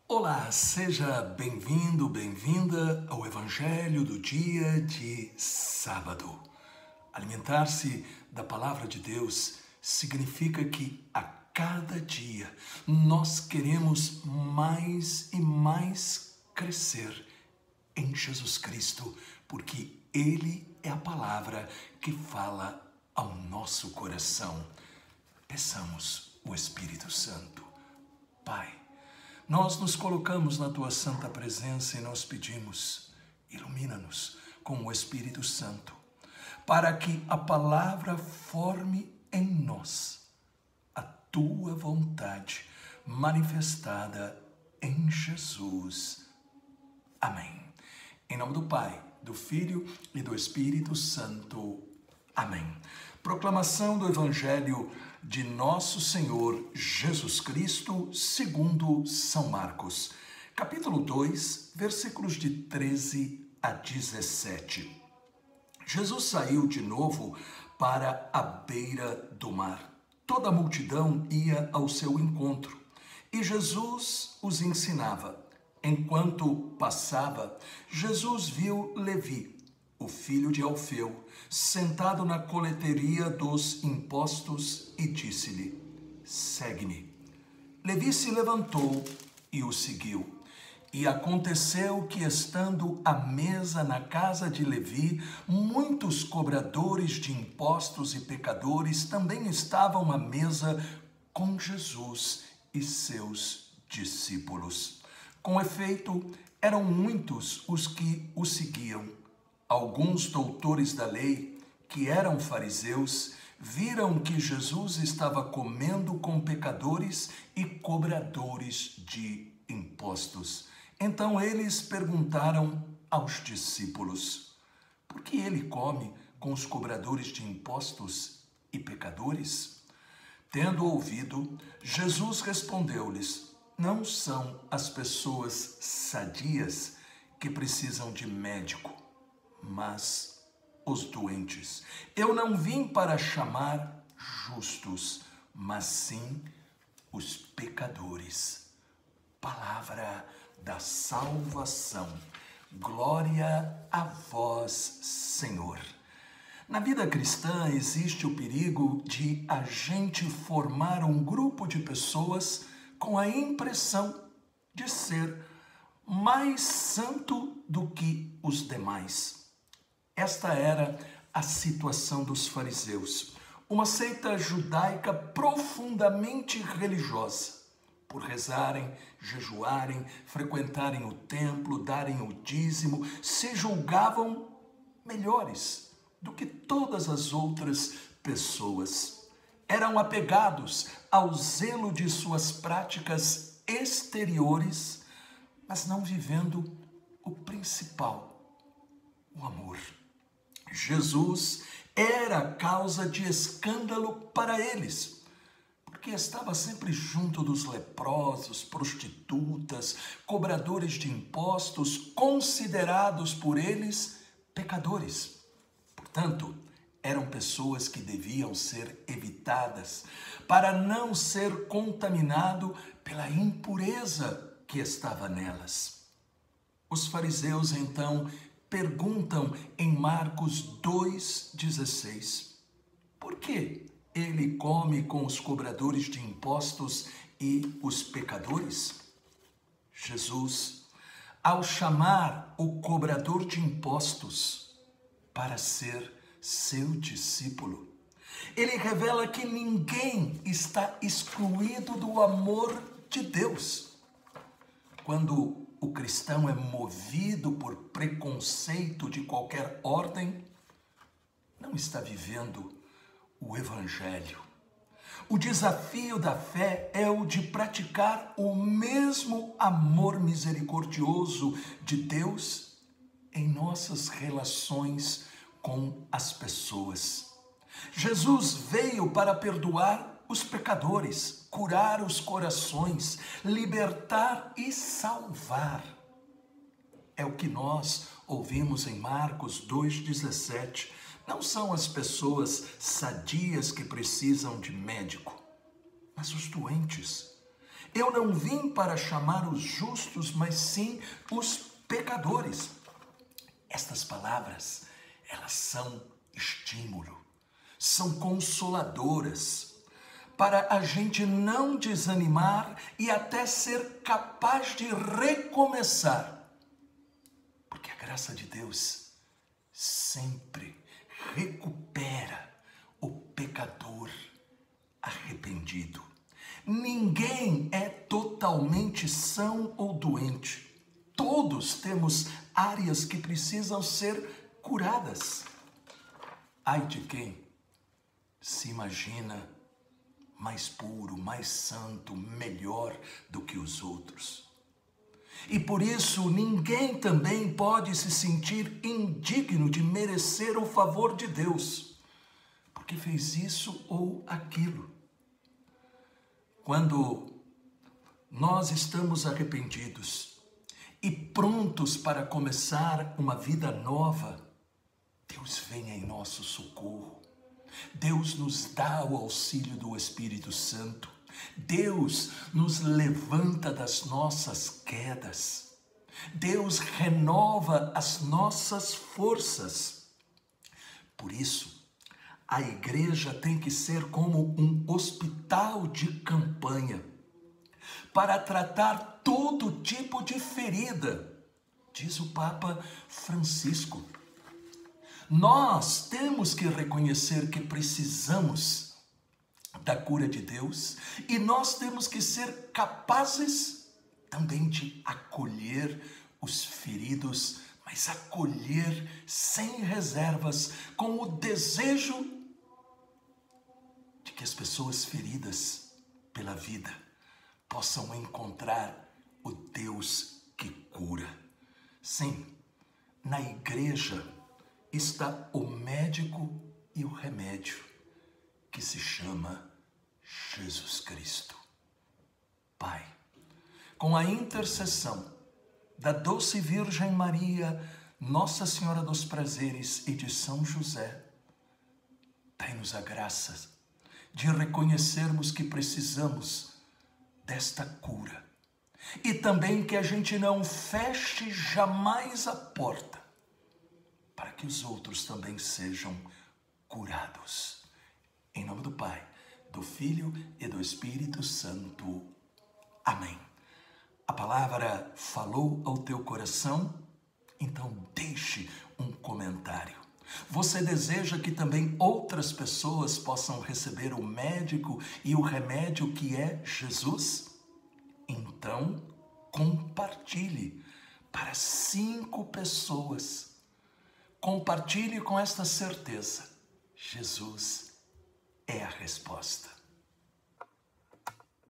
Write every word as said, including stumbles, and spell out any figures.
Olá, seja bem-vindo, bem-vinda ao Evangelho do dia de sábado. Alimentar-se da palavra de Deus significa que a cada dia nós queremos mais e mais crescer em Jesus Cristo, porque Ele é a palavra que fala ao nosso coração. Peçamos o Espírito Santo. Pai, nós nos colocamos na Tua santa presença e nós pedimos, ilumina-nos com o Espírito Santo, para que a palavra forme em nós a Tua vontade manifestada em Jesus. Amém. Em nome do Pai, do Filho e do Espírito Santo. Amém. Proclamação do Evangelho de Nosso Senhor Jesus Cristo, segundo São Marcos, capítulo dois, versículos de treze a dezessete. Jesus saiu de novo para a beira do mar. Toda a multidão ia ao seu encontro e Jesus os ensinava. Enquanto passava, Jesus viu Levi, o filho de Alfeu, sentado na coleteria dos impostos e disse-lhe: segue-me. Levi se levantou e o seguiu. E aconteceu que, estando à mesa na casa de Levi, muitos cobradores de impostos e pecadores também estavam à mesa com Jesus e seus discípulos. Com efeito, eram muitos os que o seguiam. Alguns doutores da lei, que eram fariseus, viram que Jesus estava comendo com pecadores e cobradores de impostos. Então eles perguntaram aos discípulos: por que ele come com os cobradores de impostos e pecadores? Tendo ouvido, Jesus respondeu-lhes: não são as pessoas sadias que precisam de médico, mas os doentes. Eu não vim para chamar justos, mas sim os pecadores. Palavra da salvação. Glória a vós, Senhor. Na vida cristã existe o perigo de a gente formar um grupo de pessoas com a impressão de ser mais santo do que os demais. Esta era a situação dos fariseus, uma seita judaica profundamente religiosa. Por rezarem, jejuarem, frequentarem o templo, darem o dízimo, se julgavam melhores do que todas as outras pessoas. Eram apegados ao zelo de suas práticas exteriores, mas não vivendo o principal, o amor. Jesus era causa de escândalo para eles, porque estava sempre junto dos leprosos, prostitutas, cobradores de impostos, considerados por eles pecadores. Portanto, eram pessoas que deviam ser evitadas para não ser contaminado pela impureza que estava nelas. Os fariseus, então, perguntam em Marcos dois, dezesseis, por que ele come com os cobradores de impostos e os pecadores? Jesus, ao chamar o cobrador de impostos para ser seu discípulo, ele revela que ninguém está excluído do amor de Deus. Quando o cristão é movido por preconceito de qualquer ordem, não está vivendo o Evangelho. O desafio da fé é o de praticar o mesmo amor misericordioso de Deus em nossas relações com as pessoas. Jesus veio para perdoar os pecadores, curar os corações, libertar e salvar. É o que nós ouvimos em Marcos dois, dezessete. Não são as pessoas sadias que precisam de médico, mas os doentes. Eu não vim para chamar os justos, mas sim os pecadores. Estas palavras, elas são estímulo, são consoladoras, para a gente não desanimar e até ser capaz de recomeçar. Porque a graça de Deus sempre recupera o pecador arrependido. Ninguém é totalmente são ou doente. Todos temos áreas que precisam ser curadas. Ai de quem se imagina mais puro, mais santo, melhor do que os outros. E por isso ninguém também pode se sentir indigno de merecer o favor de Deus, porque fez isso ou aquilo. Quando nós estamos arrependidos e prontos para começar uma vida nova, Deus vem em nosso socorro. Deus nos dá o auxílio do Espírito Santo. Deus nos levanta das nossas quedas. Deus renova as nossas forças. Por isso, a igreja tem que ser como um hospital de campanha para tratar todo tipo de ferida, diz o Papa Francisco. Nós temos que reconhecer que precisamos da cura de Deus e nós temos que ser capazes também de acolher os feridos, mas acolher sem reservas, com o desejo de que as pessoas feridas pela vida possam encontrar o Deus que cura. Sim, na igreja está o médico e o remédio, que se chama Jesus Cristo. Pai, com a intercessão da doce Virgem Maria, Nossa Senhora dos Prazeres e de São José, dai-nos a graça de reconhecermos que precisamos desta cura e também que a gente não feche jamais a porta para que os outros também sejam curados. Em nome do Pai, do Filho e do Espírito Santo. Amém. A palavra falou ao teu coração? Então deixe um comentário. Você deseja que também outras pessoas possam receber o médico e o remédio que é Jesus? Então compartilhe para cinco pessoas. Compartilhe com esta certeza: Jesus é a resposta.